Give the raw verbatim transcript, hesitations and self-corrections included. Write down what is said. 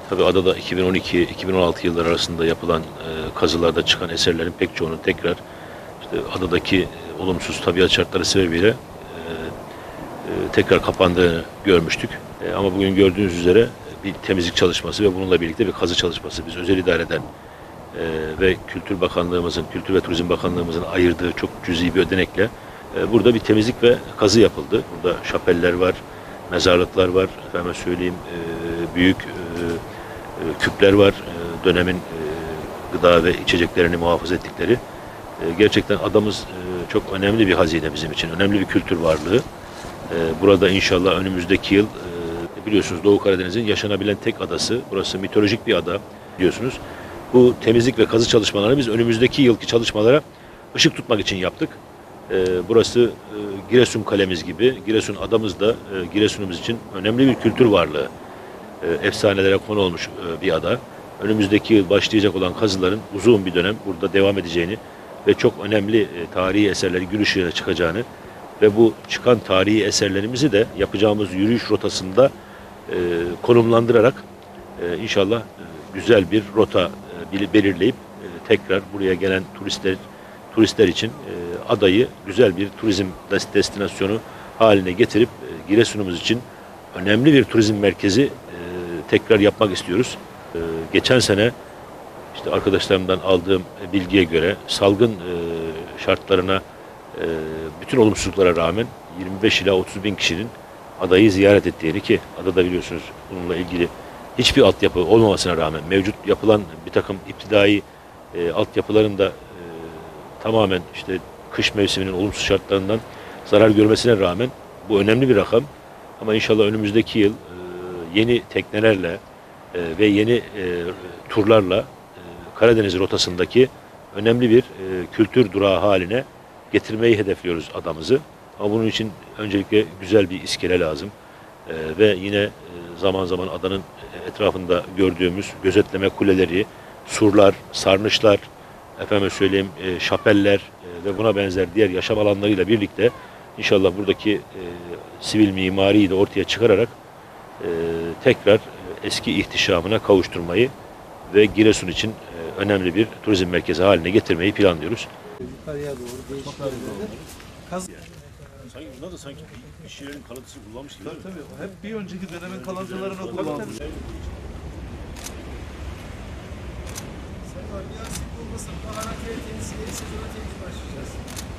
Tabii adada iki bin on iki iki bin on altı yılları arasında yapılan e, kazılarda çıkan eserlerin pek çoğunun tekrar işte adadaki e, olumsuz tabiat şartları sebebiyle e, e, tekrar kapandığını görmüştük. E, ama bugün gördüğünüz üzere bir temizlik çalışması ve bununla birlikte bir kazı çalışması. Biz özel idareden e, ve Kültür Bakanlığımızın, Kültür ve Turizm Bakanlığımızın ayırdığı çok cüzi bir ödenekle e, burada bir temizlik ve kazı yapıldı. Burada şapeller var, mezarlıklar var, efendim söyleyeyim e, büyük e, e, küpler var, e, dönemin e, gıda ve içeceklerini muhafaza ettikleri. E, gerçekten adamız e, çok önemli bir hazine bizim için, önemli bir kültür varlığı. E, burada inşallah önümüzdeki yıl e, biliyorsunuz Doğu Karadeniz'in yaşanabilen tek adası, burası mitolojik bir ada biliyorsunuz. Bu temizlik ve kazı çalışmalarını biz önümüzdeki yılki çalışmalara ışık tutmak için yaptık. E, burası e, Giresun kalemiz gibi, Giresun adamız da e, Giresun'umuz için önemli bir kültür varlığı. E, efsanelere konu olmuş e, bir ada. Önümüzdeki yıl başlayacak olan kazıların uzun bir dönem burada devam edeceğini ve çok önemli e, tarihi eserleri gün ışığına çıkacağını ve bu çıkan tarihi eserlerimizi de yapacağımız yürüyüş rotasında e, konumlandırarak e, inşallah e, güzel bir rota e, belirleyip e, tekrar buraya gelen turistler turistler için e, adayı güzel bir turizm destinasyonu haline getirip e, Giresun'umuz için önemli bir turizm merkezi e, tekrar yapmak istiyoruz. E, geçen sene işte arkadaşlarımdan aldığım bilgiye göre salgın e, şartlarına e, bütün olumsuzluklara rağmen yirmi beş ila otuz bin kişinin adayı ziyaret ettiğini, ki adada biliyorsunuz bununla ilgili hiçbir altyapı olmamasına rağmen mevcut yapılan bir takım iptidai e, altyapıların da e, tamamen işte kış mevsiminin olumsuz şartlarından zarar görmesine rağmen bu önemli bir rakam. Ama inşallah önümüzdeki yıl e, yeni teknelerle e, ve yeni e, turlarla e, Karadeniz rotasındaki önemli bir e, kültür durağı haline getirmeyi hedefliyoruz adamızı. Ama bunun için öncelikle güzel bir iskele lazım. E, ve yine e, zaman zaman adanın etrafında gördüğümüz gözetleme kuleleri, surlar, sarnıçlar, efendim söyleyeyim e, şapeller e, ve buna benzer diğer yaşam alanlarıyla birlikte inşallah buradaki e, sivil mimariyi de ortaya çıkararak e, tekrar e, eski ihtişamına kavuşturmayı ve Giresun için e, önemli bir turizm merkezi haline getirmeyi planlıyoruz. Yukarıya doğru değişik yerlerde kaz... Sanki bunlar da sanki bir şeylerin kalıntısını kullanmış gibi. Tabii tabii. Hep bir önceki dönemin kalıntılarını kullanmış. Sen var, bir aksilik olmasın. Bahara temizliği sezona temiz başlayacağız.